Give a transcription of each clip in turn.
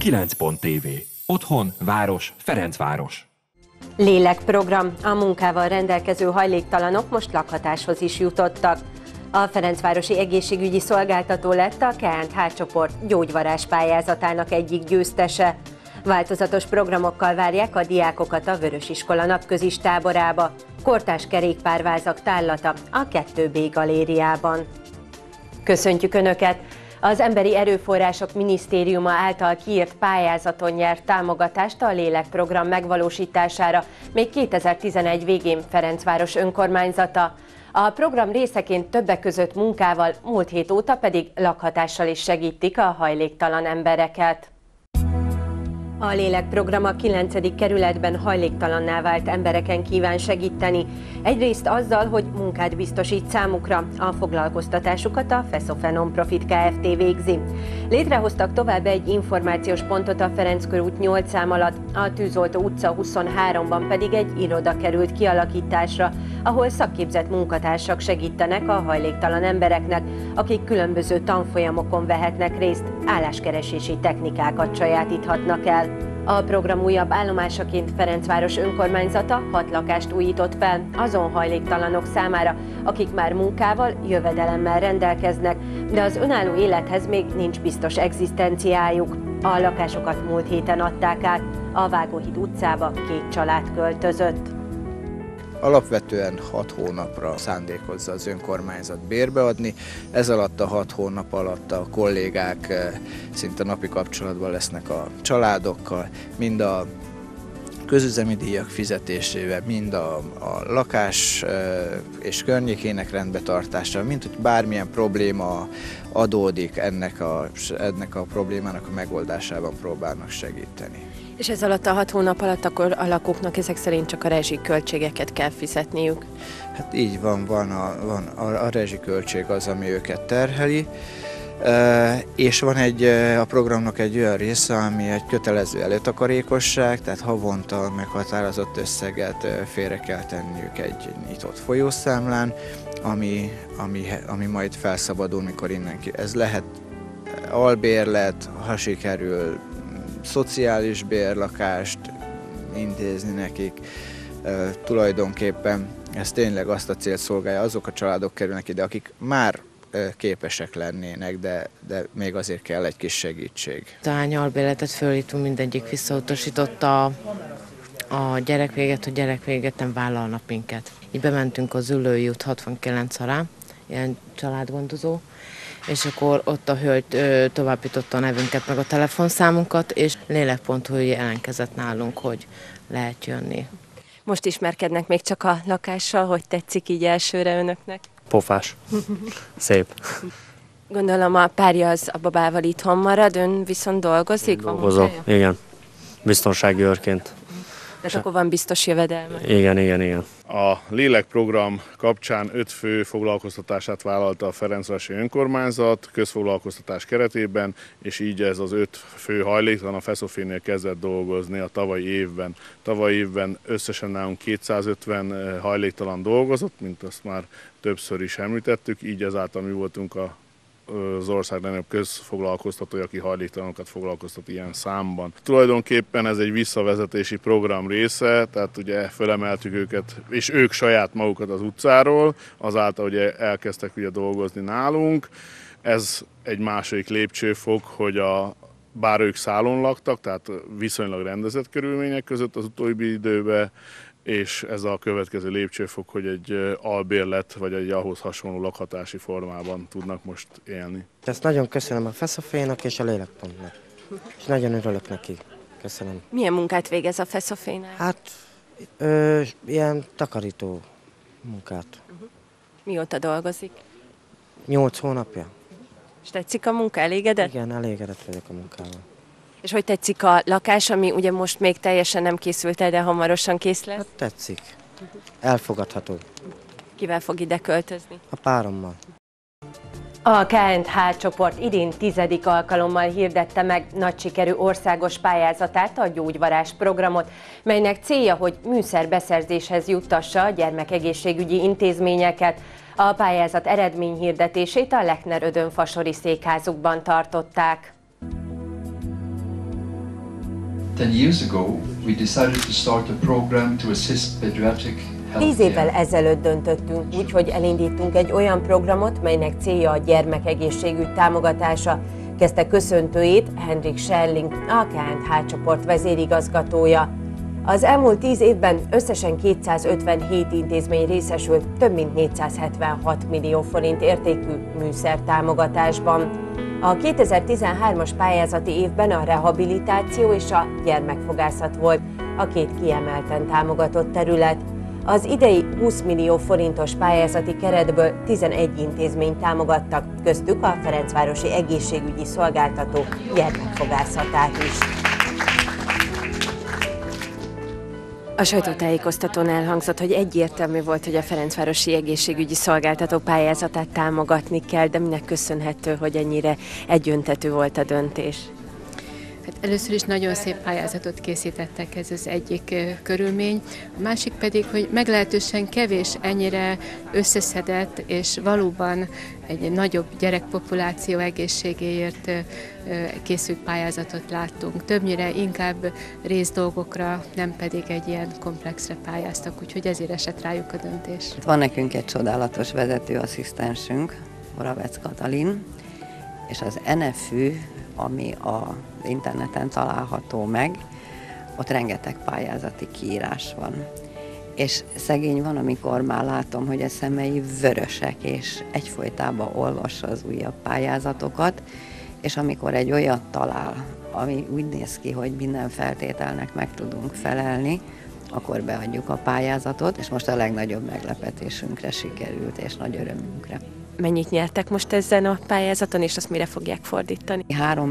9.tv. Otthon, város, Ferencváros. Lélekprogram. A munkával rendelkező hajléktalanok most lakhatáshoz is jutottak. A Ferencvárosi Egészségügyi Szolgáltató lett a K&H csoport gyógyvarázs pályázatának egyik győztese. Változatos programokkal várják a diákokat a Vörösiskola napközis táborába. Kortárs kerékpárvázak tárlata a 2B galériában. Köszöntjük Önöket! Az Emberi Erőforrások Minisztériuma által kiírt pályázaton nyert támogatást a lélekprogram megvalósítására még 2011 végén Ferencváros önkormányzata. A program részeként többek között munkával, múlt hét óta pedig lakhatással is segítik a hajléktalan embereket. A lélekprogram a 9. kerületben hajléktalanná vált embereken kíván segíteni. Egyrészt azzal, hogy munkát biztosít számukra, a foglalkoztatásukat a FESOFE Non-Profit Kft. Végzi. Létrehoztak tovább egy információs pontot a Ferenc körút 8 szám alatt, a Tűzoltó utca 23-ban pedig egy iroda került kialakításra, ahol szakképzett munkatársak segítenek a hajléktalan embereknek, akik különböző tanfolyamokon vehetnek részt, álláskeresési technikákat sajátíthatnak el. A program újabb állomásaként Ferencváros önkormányzata 6 lakást újított fel azon hajléktalanok számára, akik már munkával, jövedelemmel rendelkeznek, de az önálló élethez még nincs biztos egzisztenciájuk. A lakásokat múlt héten adták át, a Vágóhíd utcába 2 család költözött. Alapvetően 6 hónapra szándékozza az önkormányzat bérbe adni. Ez alatt a 6 hónap alatt a kollégák szinte napi kapcsolatban lesznek a családokkal, mind a közüzemi díjak fizetésével, mind a lakás és környékének rendbetartása, mint hogy bármilyen probléma adódik, ennek a problémának a megoldásában próbálnak segíteni. És ez alatt a 6 hónap alatt akkor a lakóknak ezek szerint csak a rezsiköltségeket kell fizetniük? Hát így van a rezsiköltség az, ami őket terheli, és van a programnak egy olyan része, ami egy kötelező előtakarékosság, tehát havonta meghatározott összeget félre kell tenniük egy nyitott folyószámlán, ami majd felszabadul, mikor ez lehet albérlet, ha sikerül szociális bérlakást intézni nekik. Tulajdonképpen ez tényleg azt a célt szolgálja, azok a családok kerülnek ide, akik már képesek lennének, de még azért kell egy kis segítség. A albérletet fölírtunk, mindegyik visszautasította a gyerekvéget, hogy gyerekvéget nem vállalnak minket. Így bementünk az Üllői út 69 alá, ilyen családgondozó, és akkor ott a hölgy továbbította a nevünket, meg a telefonszámunkat, és lélek.hu jelentkezett nálunk, hogy lehet jönni. Most ismerkednek még csak a lakással, hogy tetszik így elsőre Önöknek? Pofás. Szép. Gondolom a párja az a babával itthon marad, ön viszont dolgozik? Dolgozom, igen. Biztonsági őrként. Tehát akkor van biztos jövedelme? Igen. A lélekprogram kapcsán 5 fő foglalkoztatását vállalta a Ferencvárosi önkormányzat közfoglalkoztatás keretében, és így ez az 5 fő hajléktalan a FESOFE-nél kezdett dolgozni a tavalyi évben. Tavalyi évben összesen nálunk 250 hajléktalan dolgozott, mint azt már többször is említettük, így ezáltal mi voltunk az ország legnagyobb közfoglalkoztatója, aki hajléktalanokat foglalkoztat ilyen számban. Tulajdonképpen ez egy visszavezetési program része, tehát ugye fölemeltük őket, és ők saját magukat az utcáról, azáltal ugye elkezdtek ugye dolgozni nálunk. Ez egy második lépcsőfok, hogy bár ők szálon laktak, tehát viszonylag rendezett körülmények között az utóbbi időben, és ez a következő lépcsőfok, hogy egy albérlet vagy egy ahhoz hasonló lakhatási formában tudnak most élni. Ezt nagyon köszönöm a FESOFE-nak és a Lélekpontnak, és nagyon örülök neki. Köszönöm. Milyen munkát végez a FESOFE-nál? Hát, ilyen takarító munkát. Mióta dolgozik? 8 hónapja. És tetszik a munka? Elégedett? Igen, elégedett vagyok a munkával. És hogy tetszik a lakás, ami ugye most még teljesen nem készült el, de hamarosan kész lesz? Hát tetszik. Elfogadható. Kivel fog ide költözni? A párommal. A K&H csoport idén 10. alkalommal hirdette meg nagy sikerű országos pályázatát, a gyógyvarázs programot, melynek célja, hogy műszerbeszerzéshez juttassa a gyermekegészségügyi intézményeket. A pályázat eredményhirdetését a Lechner-Ödön fasori székházukban tartották. 10 years ago, we decided to start a program to assist pediatric 10 évvel ezelőtt döntöttünk úgy, hogy elindítunk egy olyan programot, melynek célja a gyermekegészségügy támogatása, kezdte köszöntőjét Henrik Scherling, a KNH csoport vezérigazgatója. Az elmúlt 10 évben összesen 257 intézmény részesült több mint 476 millió forint értékű műszertámogatásban. A 2013-as pályázati évben a rehabilitáció és a gyermekfogászat volt a két kiemelten támogatott terület. Az idei 20 millió forintos pályázati keretből 11 intézményt támogattak, köztük a Ferencvárosi Egészségügyi Szolgáltató gyermekfogászatát is. A sajtótájékoztatón elhangzott, hogy egyértelmű volt, hogy a Ferencvárosi Egészségügyi Szolgáltató pályázatát támogatni kell, de minek köszönhető, hogy ennyire egyöntetű volt a döntés? Hát először is nagyon szép pályázatot készítettek, ez az egyik körülmény. A másik pedig, hogy meglehetősen kevés ennyire összeszedett és valóban egy nagyobb gyerekpopuláció egészségéért készült pályázatot láttunk. Többnyire inkább részdolgokra, nem pedig egy ilyen komplexre pályáztak, úgyhogy ezért esett rájuk a döntés. Van nekünk egy csodálatos vezetőasszisztensünk, Moravec Katalin, és az NFÜ, ami az interneten található meg, ott rengeteg pályázati kiírás van. És szegény van, amikor már látom, hogy a szemei vörösek, és egyfolytában olvassa az újabb pályázatokat, és amikor egy olyat talál, ami úgy néz ki, hogy minden feltételnek meg tudunk felelni, akkor beadjuk a pályázatot, és most a legnagyobb meglepetésünkre sikerült, és nagy örömünkre. Mennyit nyertek most ezen a pályázaton, és azt mire fogják fordítani?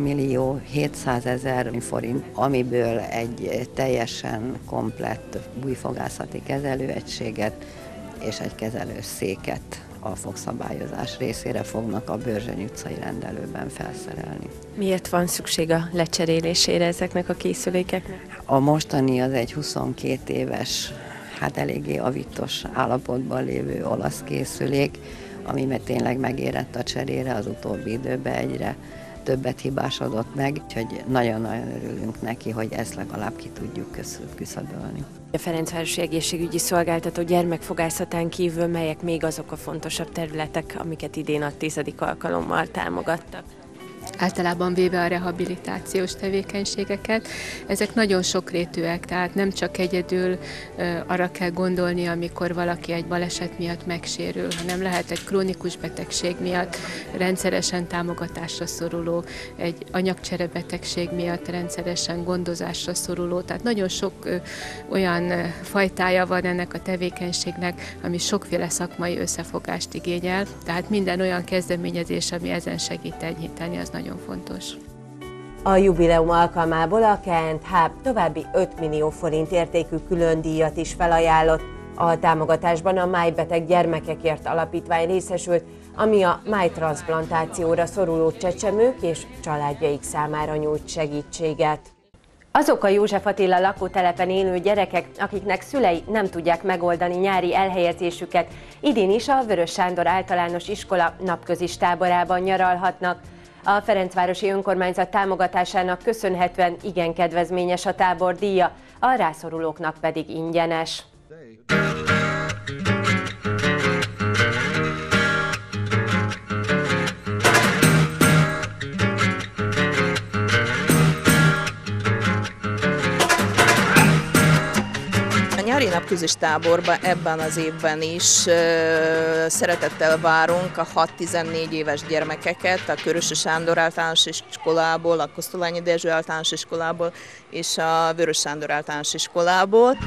3.700.000 forint, amiből egy teljesen komplett bújfogászati kezelőegységet és egy kezelőszéket a fogszabályozás részére fognak a Börzsöny utcai rendelőben felszerelni. Miért van szükség a lecserélésére ezeknek a készülékeknek? A mostani az egy 22 éves, hát eléggé avitos állapotban lévő olasz készülék, ami tényleg megérett a cserére, az utóbbi időben egyre többet hibásodott meg, úgyhogy nagyon-nagyon örülünk neki, hogy ezt legalább ki tudjuk küszöbölni. A Ferencvárosi Egészségügyi Szolgáltató gyermekfogászatán kívül melyek még azok a fontosabb területek, amiket idén a 10. alkalommal támogattak? Általában véve a rehabilitációs tevékenységeket. Ezek nagyon sokrétűek, tehát nem csak egyedül arra kell gondolni, amikor valaki egy baleset miatt megsérül, hanem lehet egy krónikus betegség miatt rendszeresen támogatásra szoruló, egy anyagcserebetegség miatt rendszeresen gondozásra szoruló, tehát nagyon sok olyan fajtája van ennek a tevékenységnek, ami sokféle szakmai összefogást igényel, tehát minden olyan kezdeményezés, ami ezen segít enyhíteni, az nagyon fontos. A jubileum alkalmából a KNH további 5 millió forint értékű külön díjat is felajánlott. A támogatásban a májbeteg gyermekekért alapítvány részesült, ami a májtranszplantációra szoruló csecsemők és családjaik számára nyújt segítséget. Azok a József Attila lakótelepen élő gyerekek, akiknek szülei nem tudják megoldani nyári elhelyezésüket, idén is a Vörös Sándor Általános Iskola napközis táborában nyaralhatnak. A Ferencvárosi Önkormányzat támogatásának köszönhetően igen kedvezményes a tábor díja, a rászorulóknak pedig ingyenes. A nyári napközis táborba ebben az évben is szeretettel várunk a 6-14 éves gyermekeket a Körösi Sándor Általános Iskolából, a Kosztolányi Dezső Általános Iskolából és a Vörös Sándor Általános Iskolából.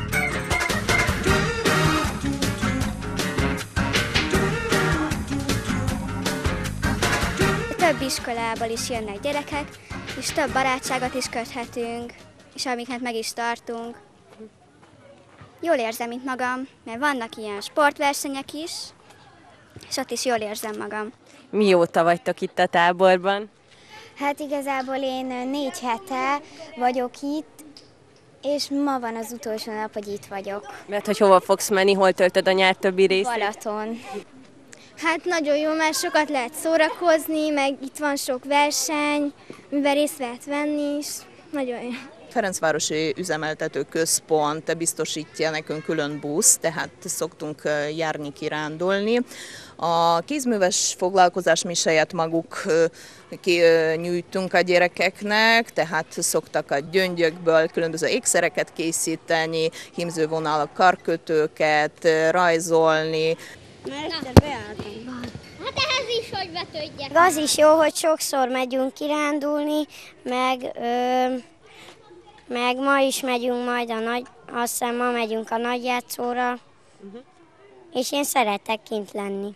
Több iskolából is jönnek gyerekek, és több barátságot is köthetünk, és amiket meg is tartunk. Jól érzem itt magam, mert vannak ilyen sportversenyek is, és ott is jól érzem magam. Mióta vagytok itt a táborban? Hát igazából én 4 hete vagyok itt, és ma van az utolsó nap, hogy itt vagyok. Mert hogy hova fogsz menni, hol töltöd a nyár többi részét? Balaton. Hát nagyon jó, mert sokat lehet szórakozni, meg itt van sok verseny, mivel részt lehet venni is. Nagyon jó. Ferencvárosi Üzemeltető Központ biztosítja nekünk külön busz, tehát szoktunk járni, kirándulni. A kézműves foglalkozás mi saját maguk nyújtunk a gyerekeknek, tehát szoktak a gyöngyökből különböző ékszereket készíteni, hímzővonalak, karkötőket, rajzolni. Hát ehhez is, hogy betődjek. Az is jó, hogy sokszor megyünk kirándulni, meg ma is megyünk majd azt hiszem ma megyünk a nagyjátszóra, és én szeretek kint lenni.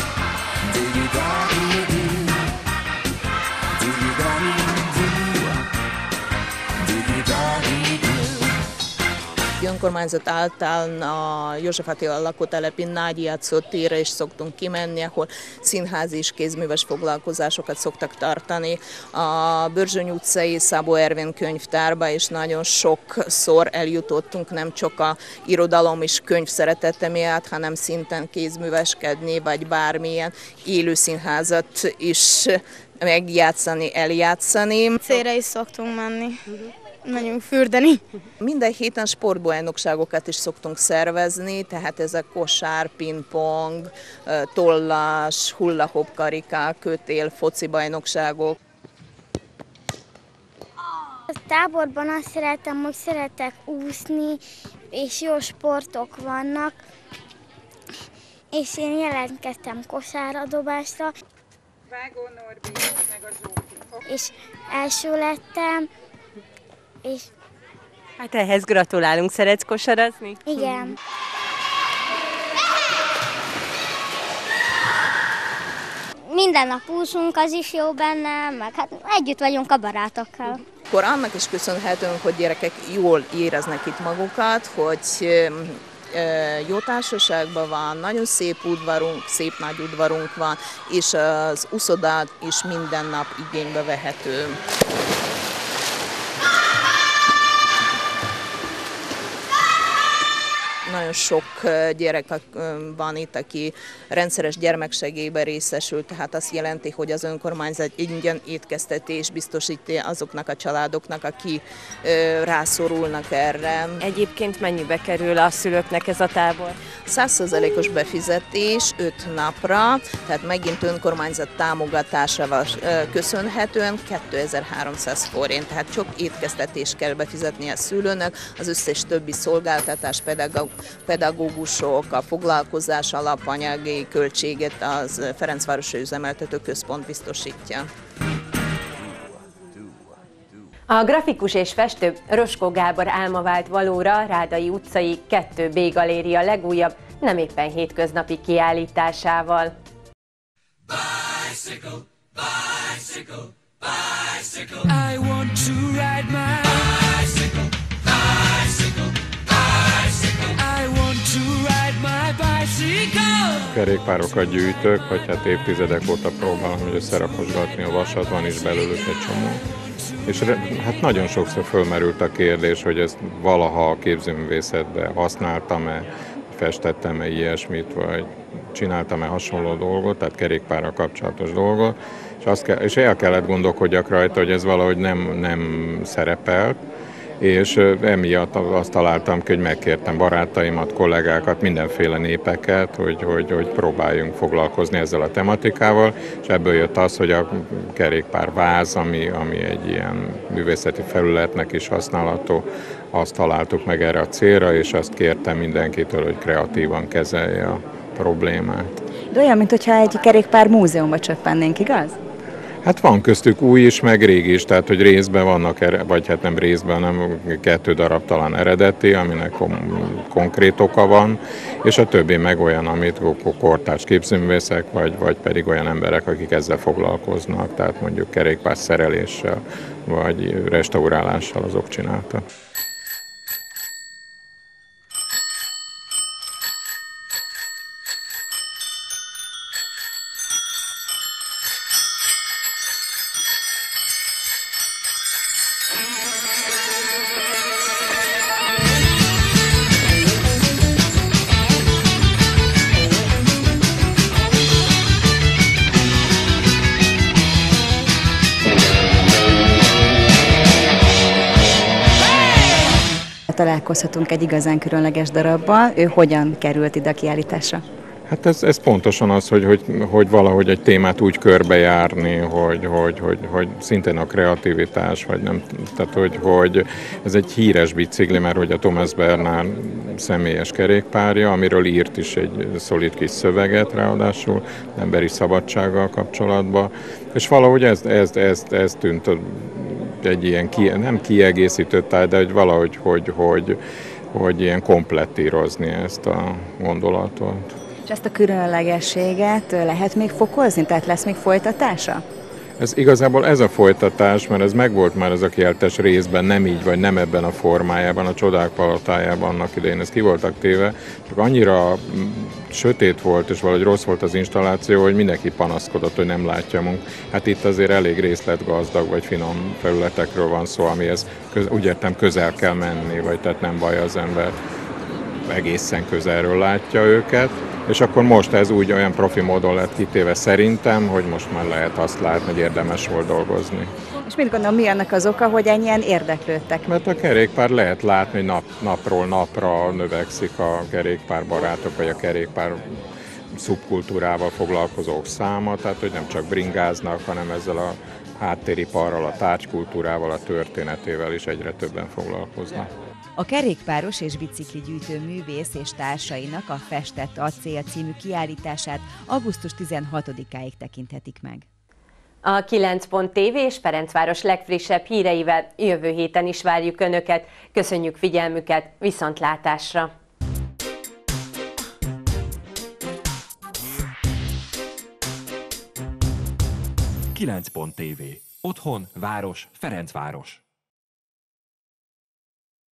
Önkormányzat által a József Attila lakótelepi nagyjátszó térre is szoktunk kimenni, ahol színházi és kézműves foglalkozásokat szoktak tartani. A Börzsöny utcai Szabó Ervin könyvtárba is nagyon sokszor eljutottunk, nem csak a irodalom és könyv szeretete miatt, hanem szinten kézműveskedni, vagy bármilyen élő színházat is megjátszani, eljátszani. Célra is szoktunk menni. Megyünk fürdeni. Minden héten sportbajnokságokat is szoktunk szervezni, tehát ezek kosár, pingpong, tollas, hulla-hop karikák, kötél, foci bajnokságok. A táborban azt szeretem, hogy szeretek úszni, és jó sportok vannak, és én jelentkeztem kosáradobásra. Vágó Norbi, meg a Zsófi. És első lettem, és... Hát ehhez gratulálunk, szeretsz kosarazni? Igen. Minden nap úszunk, az is jó benne, meg hát együtt vagyunk a barátokkal. Akkor annak is köszönhetünk, hogy gyerekek jól éreznek itt magukat, hogy jó társaságban van, nagyon szép udvarunk, szép nagy udvarunk van, és az úszodát is minden nap igénybe vehető. Nagyon sok gyerek van itt, aki rendszeres gyermeksegélyben részesül, tehát azt jelenti, hogy az önkormányzat ingyen étkeztetést biztosít azoknak a családoknak, akik rászorulnak erre. Egyébként mennyibe kerül a szülőknek ez a tábor? 100%-os befizetés 5 napra, tehát megint önkormányzat támogatásával köszönhetően 2300 forint, tehát csak étkeztetést kell befizetni a szülőnek, az összes többi szolgáltatás, pedagógusok, a foglalkozás alapanyagi költséget az Ferencvárosi Üzemeltető Központ biztosítja. A grafikus és festő Roskó Gábor álma vált valóra a Rádai utcai 2B galéria legújabb, nem éppen hétköznapi kiállításával. Bicycle, bicycle, bicycle. I want to ride my bicycle, bicycle, bicycle. I want to ride my bicycle. Kerékpárokat gyűjtök, vagy hát évtizedek óta próbálom, hogy összerakosgatni a vasat, van is belőlük egy csomó. És hát nagyon sokszor fölmerült a kérdés, hogy ezt valaha a képzőművészetben használtam-e, festettem-e ilyesmit, vagy csináltam-e hasonló dolgot, tehát kerékpárral kapcsolatos dolgot, és el kellett gondolkodjak rajta, hogy ez valahogy nem szerepelt, és emiatt azt találtam ki, hogy megkértem barátaimat, kollégákat, mindenféle népeket, hogy próbáljunk foglalkozni ezzel a tematikával, és ebből jött az, hogy a kerékpárváz, ami egy ilyen művészeti felületnek is használható, azt találtuk meg erre a célra, és azt kértem mindenkitől, hogy kreatívan kezelje a problémát. De olyan, mintha egy kerékpár múzeumba csöppennénk, igaz? Hát van köztük új is, meg régi is, tehát hogy részben vannak, vagy hát nem részben, hanem 2 darab talán eredeti, aminek konkrét oka van, és a többi meg olyan, amit kortárs képzőművészek, vagy pedig olyan emberek, akik ezzel foglalkoznak, tehát mondjuk kerékpár szereléssel, vagy restaurálással azok csináltak. találkozhatunk egy igazán különleges darabbal. Ő hogyan került ide a kiállításra? Hát ez pontosan az, hogy valahogy egy témát úgy körbejárni, hogy szintén a kreativitás, vagy nem, tehát hogy ez egy híres bicikli, mert hogy a Thomas Bernard személyes kerékpárja, amiről írt is egy szolid kis szöveget ráadásul, emberi szabadsággal kapcsolatban, és valahogy ez tűnt egy ilyen, nem kiegészítő táj, de hogy valahogy, hogy ilyen komplettírozni ezt a gondolatot. És ezt a különlegességet lehet még fokozni? Tehát lesz még folytatása? Igazából ez a folytatás, mert ez megvolt már ez a kiállítás részben, nem így, vagy nem ebben a formájában, a Csodák palotájában annak idején, ez ki voltak téve, csak annyira sötét volt, és valahogy rossz volt az installáció, hogy mindenki panaszkodott, hogy nem látja a munkát. Hát itt azért elég részletgazdag, vagy finom felületekről van szó, amihez úgy értem közel kell menni, vagy tehát nem baj, az ember egészen közelről látja őket, és akkor most ez úgy olyan profi módon lett kitéve szerintem, hogy most már lehet azt látni, hogy érdemes volt dolgozni. És mit gondolom, mi annak az oka, hogy ennyien érdeklődtek? Mert a kerékpár lehet látni, hogy napról napra növekszik a kerékpárbarátok, vagy a kerékpár szubkultúrával foglalkozók száma, tehát hogy nem csak bringáznak, hanem ezzel a háttériparral, a tárgykultúrával, a történetével is egyre többen foglalkoznak. A kerékpáros és bicikligyűjtő művész és társainak a Festett Acél című kiállítását augusztus 16-áig tekinthetik meg. A 9.tv és Ferencváros legfrissebb híreivel jövő héten is várjuk Önöket. Köszönjük figyelmüket, viszontlátásra! .tv. Otthon, város, Ferencváros.